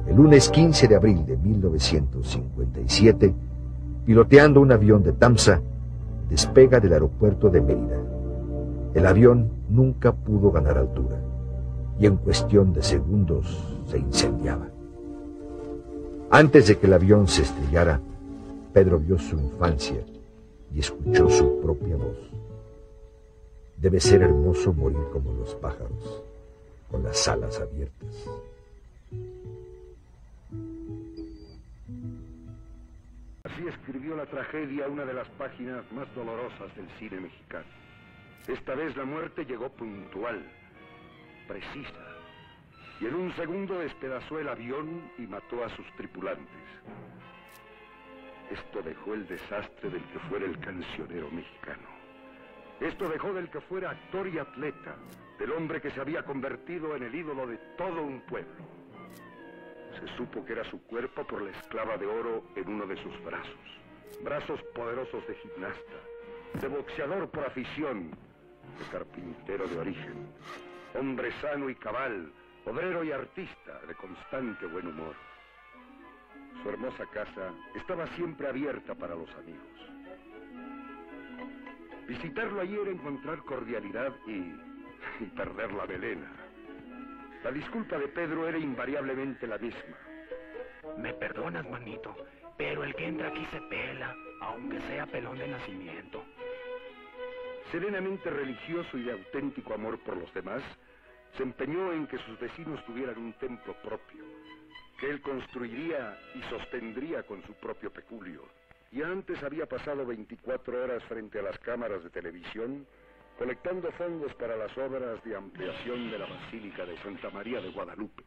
el lunes 15 de abril de 1957, piloteando un avión de Tamsa, despega del aeropuerto de Mérida. El avión nunca pudo ganar altura y en cuestión de segundos se incendiaba. Antes de que el avión se estrellara, Pedro vio su infancia y escuchó su propia voz. Debe ser hermoso morir como los pájaros, con las alas abiertas. Así escribió la tragedia una de las páginas más dolorosas del cine mexicano. Esta vez la muerte llegó puntual, precisa, y en un segundo despedazó el avión y mató a sus tripulantes. Esto dejó el desastre del que fuera el cancionero mexicano. Esto dejó del que fuera actor y atleta, del hombre que se había convertido en el ídolo de todo un pueblo. Se supo que era su cuerpo por la esclava de oro en uno de sus brazos. Brazos poderosos de gimnasta, de boxeador por afición, de carpintero de origen, hombre sano y cabal, obrero y artista de constante buen humor. Su hermosa casa estaba siempre abierta para los amigos. Visitarlo allí era encontrar cordialidad y perder la melena. La disculpa de Pedro era invariablemente la misma. Me perdonas, manito, pero el que entra aquí se pela, aunque sea pelón de nacimiento. Serenamente religioso y de auténtico amor por los demás, se empeñó en que sus vecinos tuvieran un templo propio, que él construiría y sostendría con su propio peculio. Y antes había pasado 24 horas frente a las cámaras de televisión, colectando fondos para las obras de ampliación de la Basílica de Santa María de Guadalupe.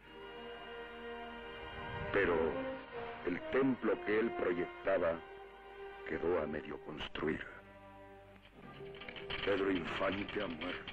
Pero el templo que él proyectaba quedó a medio construir. Pedro Infante ha muerto.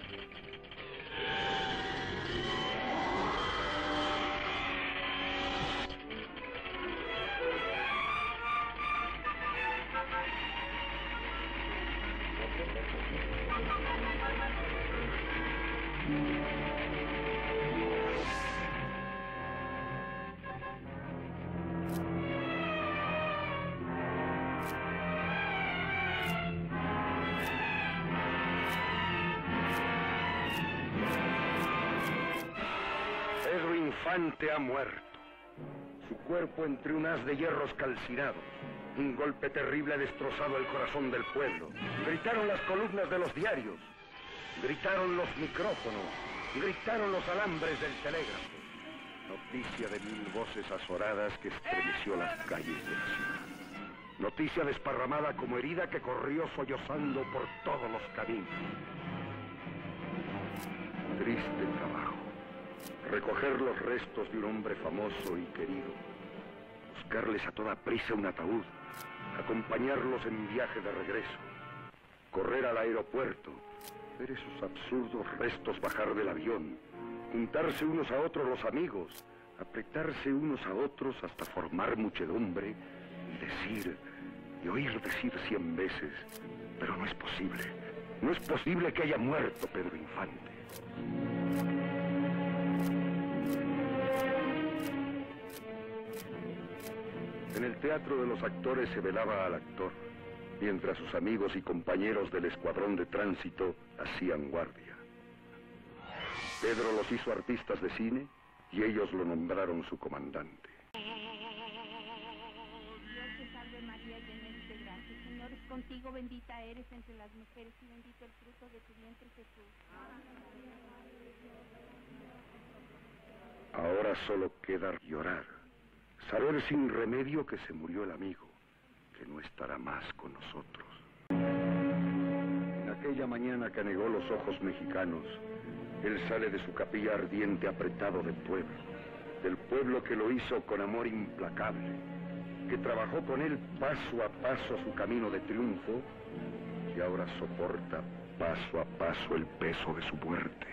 Pedro Infante ha muerto. Su cuerpo entre un haz de hierros calcinados. Un golpe terrible ha destrozado el corazón del pueblo. Gritaron las columnas de los diarios. Gritaron los micrófonos. Gritaron los alambres del telégrafo. Noticia de 1000 voces azoradas que estremeció las calles de la ciudad. Noticia desparramada como herida que corrió sollozando por todos los caminos. Triste trabajo. Recoger los restos de un hombre famoso y querido. Buscarles a toda prisa un ataúd. Acompañarlos en viaje de regreso. Correr al aeropuerto. Ver esos absurdos restos bajar del avión. Juntarse unos a otros los amigos. Apretarse unos a otros hasta formar muchedumbre. Y decir, y oír decir 100 veces, pero no es posible. No es posible que haya muerto Pedro Infante. En el teatro de los actores se velaba al actor, mientras sus amigos y compañeros del escuadrón de tránsito hacían guardia. Pedro los hizo artistas de cine y ellos lo nombraron su comandante. Dios te salve María, llena eres de gracia, el Señor es contigo, bendita eres entre las mujeres y bendito el fruto de tu vientre Jesús. Ahora solo queda llorar. Saber sin remedio que se murió el amigo, que no estará más con nosotros. En aquella mañana que anegó los ojos mexicanos, él sale de su capilla ardiente apretado del pueblo que lo hizo con amor implacable, que trabajó con él paso a paso su camino de triunfo y ahora soporta paso a paso el peso de su muerte.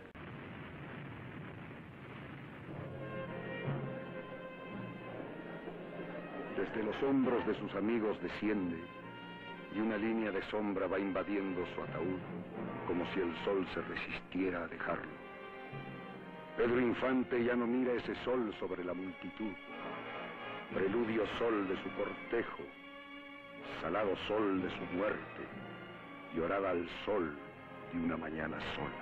Desde los hombros de sus amigos desciende y una línea de sombra va invadiendo su ataúd como si el sol se resistiera a dejarlo. Pedro Infante ya no mira ese sol sobre la multitud, preludio sol de su cortejo, salado sol de su muerte, llorada al sol de una mañana sola.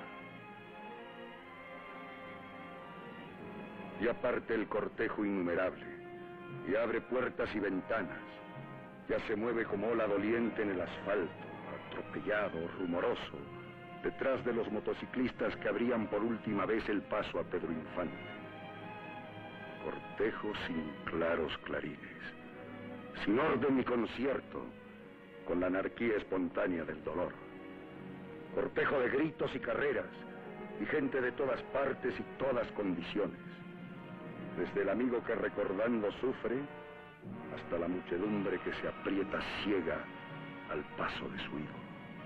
Ya parte el cortejo innumerable, y abre puertas y ventanas, ya se mueve como ola doliente en el asfalto, atropellado, rumoroso, detrás de los motociclistas que abrían por última vez el paso a Pedro Infante. Cortejo sin claros clarines, sin orden ni concierto, con la anarquía espontánea del dolor. Cortejo de gritos y carreras, y gente de todas partes y todas condiciones. Desde el amigo que recordando sufre, hasta la muchedumbre que se aprieta ciega al paso de su ídolo.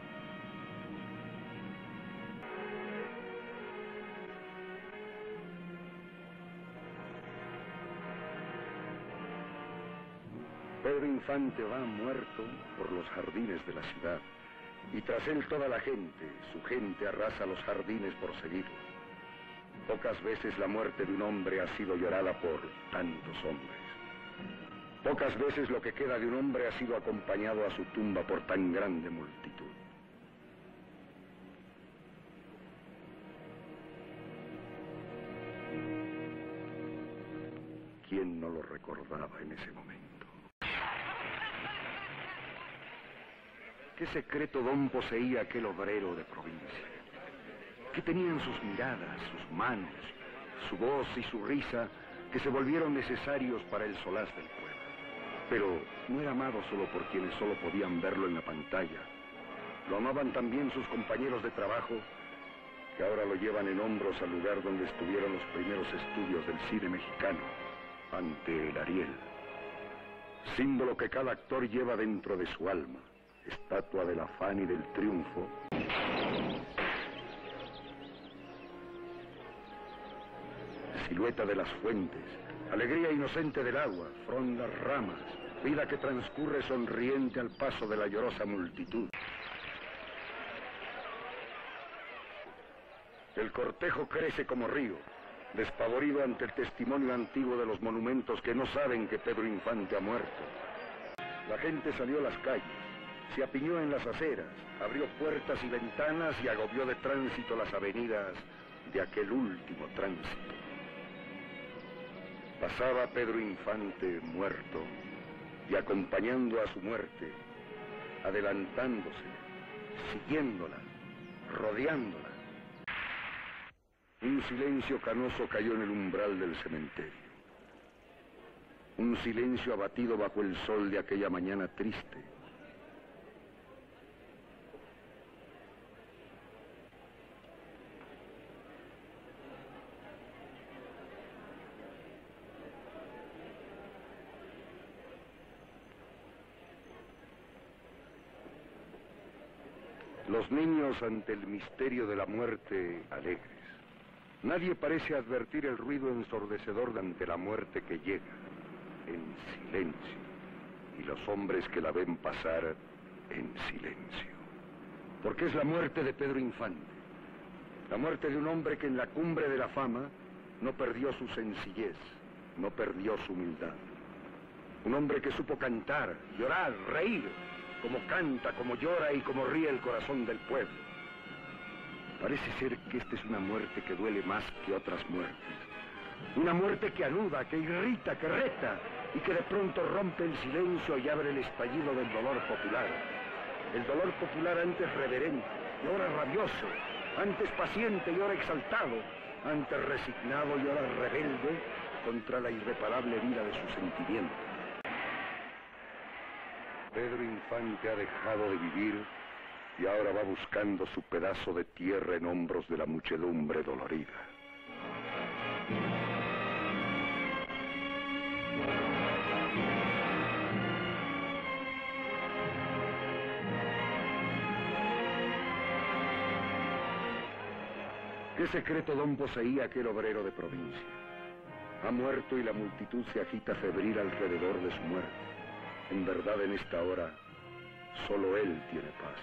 Pedro Infante va muerto por los jardines de la ciudad, y tras él toda la gente, su gente arrasa los jardines por seguirlo. Pocas veces la muerte de un hombre ha sido llorada por tantos hombres. Pocas veces lo que queda de un hombre ha sido acompañado a su tumba por tan grande multitud. ¿Quién no lo recordaba en ese momento? ¿Qué secreto don poseía aquel obrero de provincia? ¿Qué tenía en sus miradas, sus manos, su voz y su risa que se volvieron necesarios para el solaz del pueblo? Pero no era amado solo por quienes solo podían verlo en la pantalla. Lo amaban también sus compañeros de trabajo, que ahora lo llevan en hombros al lugar donde estuvieron los primeros estudios del cine mexicano, ante el Ariel. Símbolo que cada actor lleva dentro de su alma, estatua del afán y del triunfo. Silueta de las fuentes, alegría inocente del agua, frondas ramas, vida que transcurre sonriente al paso de la llorosa multitud. El cortejo crece como río, despavorido ante el testimonio antiguo de los monumentos que no saben que Pedro Infante ha muerto. La gente salió a las calles, se apiñó en las aceras, abrió puertas y ventanas y agobió de tránsito las avenidas de aquel último tránsito. Pasaba Pedro Infante muerto y acompañando a su muerte, adelantándose, siguiéndola, rodeándola. Un silencio canoso cayó en el umbral del cementerio. Un silencio abatido bajo el sol de aquella mañana triste. Los niños ante el misterio de la muerte alegres. Nadie parece advertir el ruido ensordecedor ante la muerte que llega, en silencio, y los hombres que la ven pasar en silencio. Porque es la muerte de Pedro Infante, la muerte de un hombre que en la cumbre de la fama no perdió su sencillez, no perdió su humildad. Un hombre que supo cantar, llorar, reír, como canta, como llora y como ríe el corazón del pueblo. Parece ser que esta es una muerte que duele más que otras muertes. Una muerte que anuda, que irrita, que reta, y que de pronto rompe el silencio y abre el estallido del dolor popular. El dolor popular antes reverente, y ahora rabioso, antes paciente y ahora exaltado, antes resignado y ahora rebelde contra la irreparable vida de sus sentimientos. Pedro Infante ha dejado de vivir y ahora va buscando su pedazo de tierra en hombros de la muchedumbre dolorida. ¿Qué secreto don poseía aquel obrero de provincia? Ha muerto y la multitud se agita febril alrededor de su muerte. En verdad, en esta hora, solo él tiene paz.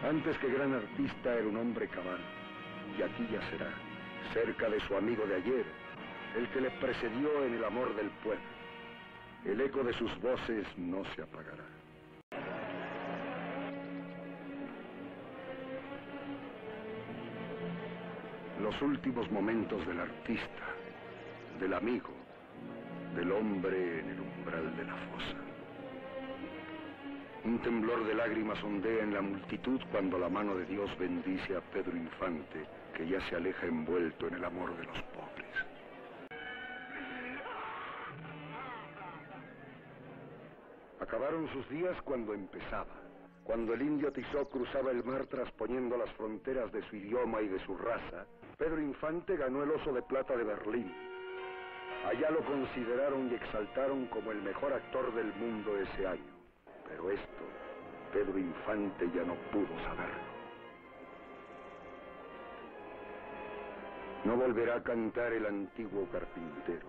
Antes que gran artista era un hombre cabal, y aquí ya será, cerca de su amigo de ayer, el que le precedió en el amor del pueblo. El eco de sus voces no se apagará. Los últimos momentos del artista, del amigo, del hombre en el umbral de la fosa. Un temblor de lágrimas ondea en la multitud cuando la mano de Dios bendice a Pedro Infante, que ya se aleja envuelto en el amor de los pobres. Acabaron sus días cuando empezaba, cuando el indio Tizó cruzaba el mar trasponiendo las fronteras de su idioma y de su raza. Pedro Infante ganó el Oso de Plata de Berlín. Allá lo consideraron y exaltaron como el mejor actor del mundo ese año. Pero esto, Pedro Infante ya no pudo saberlo. No volverá a cantar el antiguo carpintero.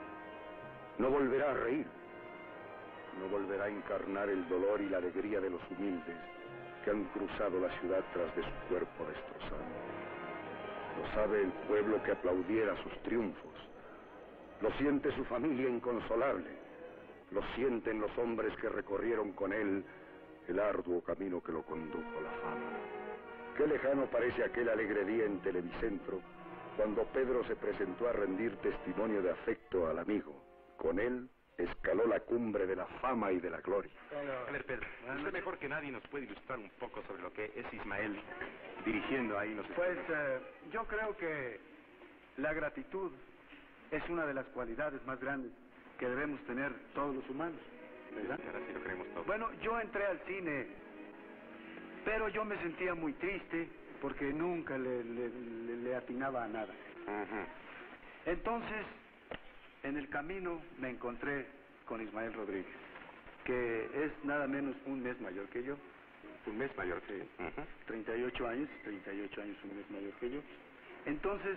No volverá a reír. No volverá a encarnar el dolor y la alegría de los humildes que han cruzado la ciudad tras de su cuerpo destrozado. Lo sabe el pueblo que aplaudiera sus triunfos. Lo siente su familia inconsolable. Lo sienten los hombres que recorrieron con él el arduo camino que lo condujo a la fama. Qué lejano parece aquel alegre día en Televicentro, cuando Pedro se presentó a rendir testimonio de afecto al amigo. Con él escaló la cumbre de la fama y de la gloria. A ver, Pedro, usted mejor que nadie nos puede ilustrar un poco sobre lo que es Ismael dirigiendo ahí los Pues yo creo que la gratitud es una de las cualidades más grandes que debemos tener todos los humanos, ¿verdad? Ahora sí lo creemos todos. Bueno, yo entré al cine, pero yo me sentía muy triste porque nunca le atinaba a nada. Entonces, en el camino me encontré con Ismael Rodríguez, que es nada menos un mes mayor que yo. Un mes mayor que yo. 38 años, un mes mayor que yo. Entonces,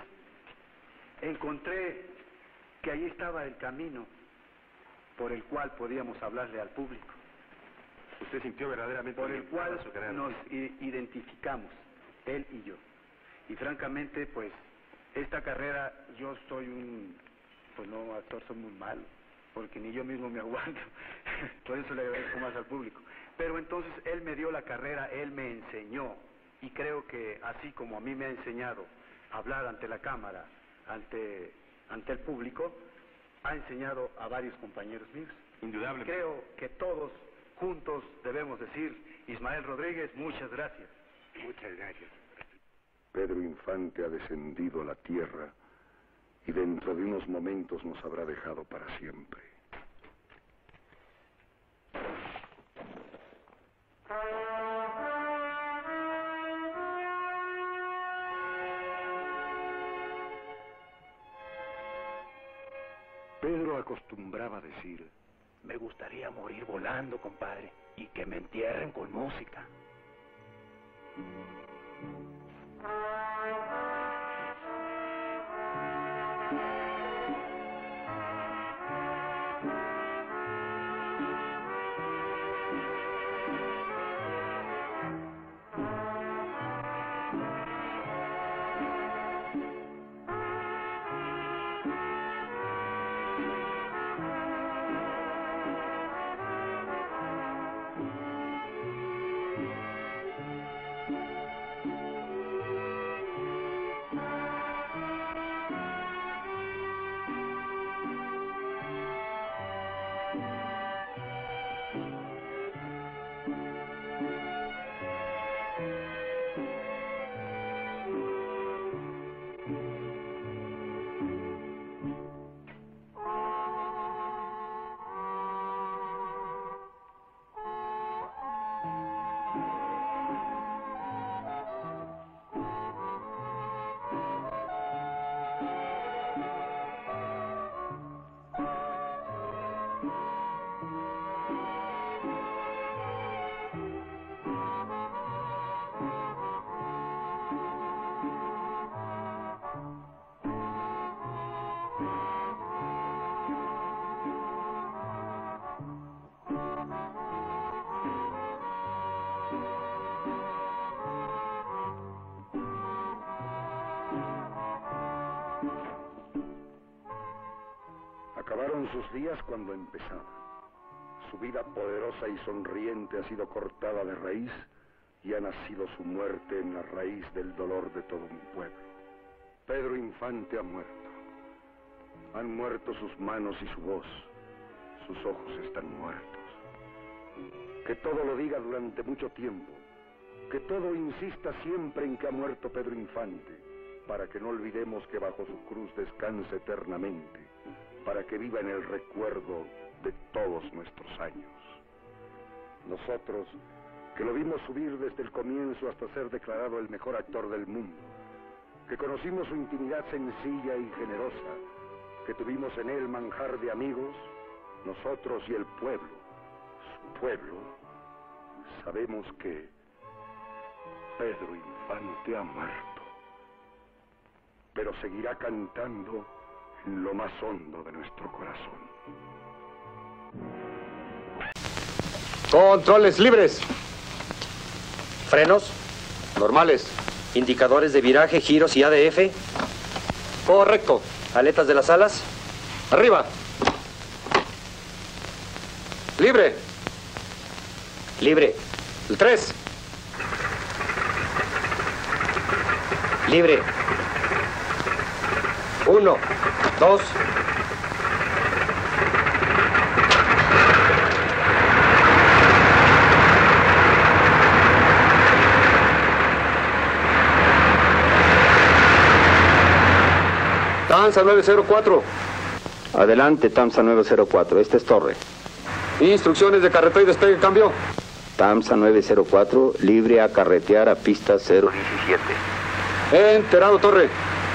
encontré que ahí estaba el camino por el cual podíamos hablarle al público. Usted sintió verdaderamente por el cual su carrera nos identificamos, él y yo. Y francamente, pues, esta carrera, yo soy pues no, actor, soy muy malo, porque ni yo mismo me aguanto. Por eso le agradezco más al público. Pero entonces él me dio la carrera, él me enseñó, y creo que así como a mí me ha enseñado a hablar ante la cámara, ante el público, ha enseñado a varios compañeros míos. Indudablemente. Creo que todos juntos debemos decir, Ismael Rodríguez, muchas gracias. Muchas gracias. Pedro Infante ha descendido a la tierra y dentro de unos momentos nos habrá dejado para siempre. Pedro acostumbraba a decir: Me gustaría morir volando, compadre, y que me entierren con música. Fueron sus días cuando empezaba. Su vida poderosa y sonriente ha sido cortada de raíz y ha nacido su muerte en la raíz del dolor de todo un pueblo. Pedro Infante ha muerto. Han muerto sus manos y su voz. Sus ojos están muertos. Que todo lo diga durante mucho tiempo. Que todo insista siempre en que ha muerto Pedro Infante, para que no olvidemos que bajo su cruz descansa eternamente, para que viva en el recuerdo de todos nuestros años. Nosotros, que lo vimos subir desde el comienzo hasta ser declarado el mejor actor del mundo, que conocimos su intimidad sencilla y generosa, que tuvimos en él manjar de amigos, nosotros y el pueblo, su pueblo, sabemos que Pedro Infante ha muerto, pero seguirá cantando en lo más hondo de nuestro corazón. Controles libres. Frenos. Normales. Indicadores de viraje, giros y ADF. Correcto. Aletas de las alas. Arriba. Libre. Libre. El 3. Libre. 1, 2. Tamsa 904. Adelante, Tamsa 904. Esta es Torre. Instrucciones de carretera y despegue, cambio. Tamsa 904, libre a carretear a pista 017. Enterado, Torre.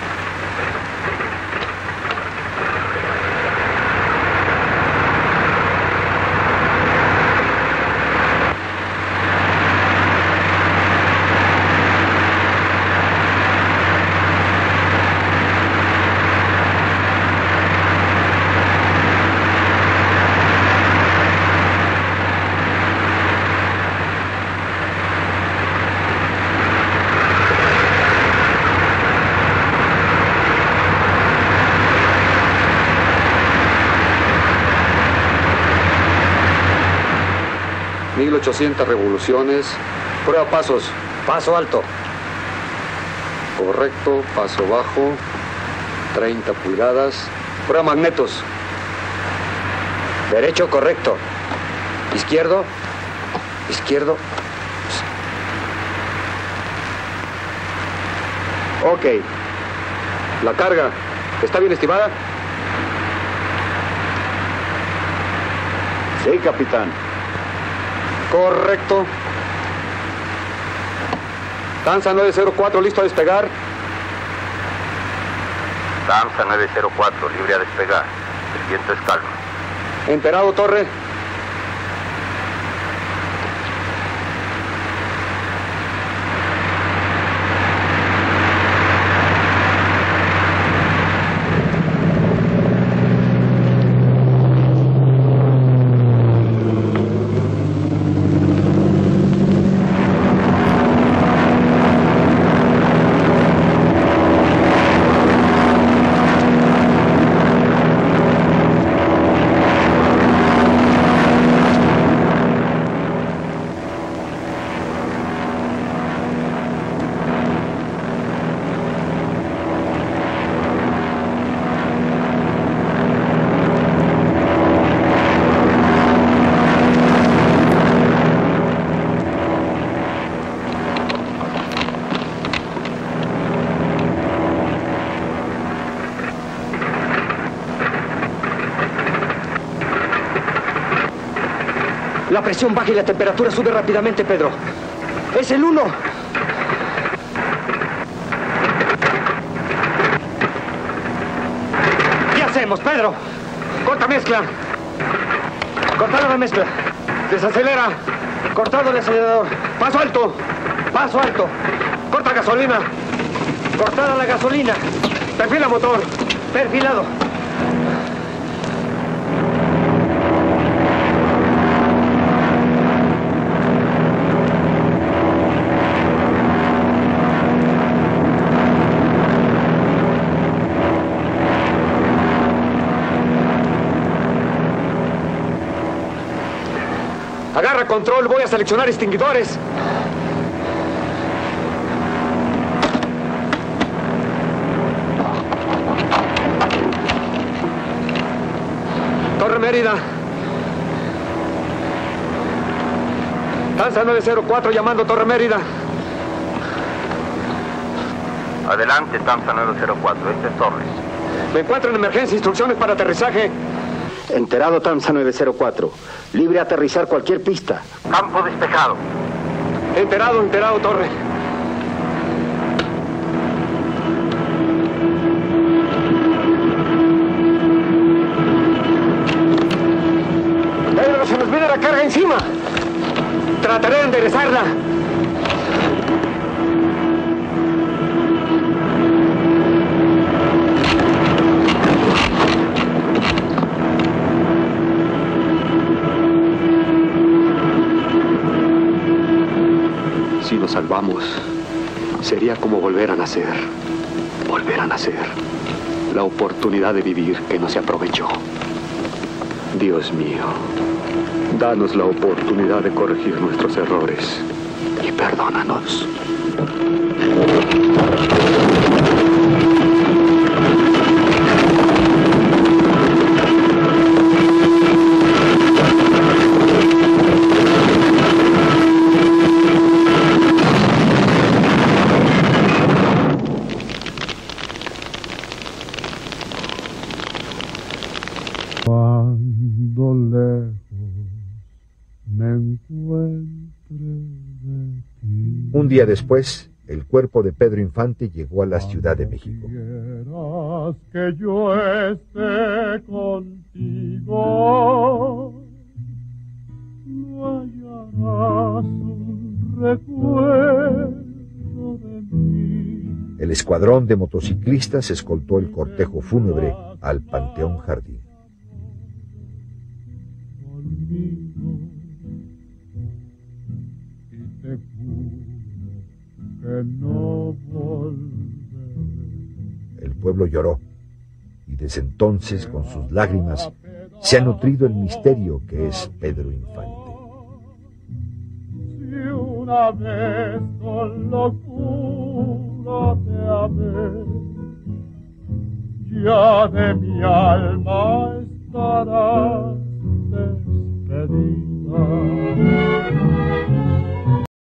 Revoluciones. Prueba pasos. Paso alto. Correcto. Paso bajo. 30 pulgadas. Prueba magnetos. Derecho, correcto. Izquierdo. Izquierdo. Ok. La carga. ¿Está bien estimada? Sí, capitán. Correcto. Tamsa 904, listo a despegar. Tamsa 904, libre a despegar. El viento es calmo. Enterado, Torre. La presión baja y la temperatura sube rápidamente, Pedro. ¡Es el 1! ¿Qué hacemos, Pedro? Corta mezcla. Cortada la mezcla. Desacelera. Cortado el acelerador. Paso alto. Paso alto. Corta gasolina. Cortada la gasolina. Perfila motor. Perfilado. control, voy a seleccionar extinguidores. Torre Mérida. Tanza 904 llamando Torre Mérida. Adelante, Tamsa 904, este es Torres. Me encuentro en emergencia, instrucciones para aterrizaje. Enterado, Tamsa 904. Libre a aterrizar cualquier pista. Campo despejado. Enterado, Torre. Pedro, se nos viene la carga encima. Trataré de enderezarla. Si nos salvamos, sería como volver a nacer. Volver a nacer. La oportunidad de vivir que no se aprovechó. Dios mío, danos la oportunidad de corregir nuestros errores y perdónanos. Cuando lejos me encuentre de ti. Un día después, el cuerpo de Pedro Infante llegó a la Ciudad de México. Quieras que yo esté contigo, no hallarás un recuerdo de mí. El escuadrón de motociclistas escoltó el cortejo fúnebre al Panteón Jardín. Y te juro que no volveré. El pueblo lloró, y desde entonces, con sus lágrimas, se ha nutrido el misterio que es Pedro Infante. Si una vez con locura te amé, ya de mi alma estará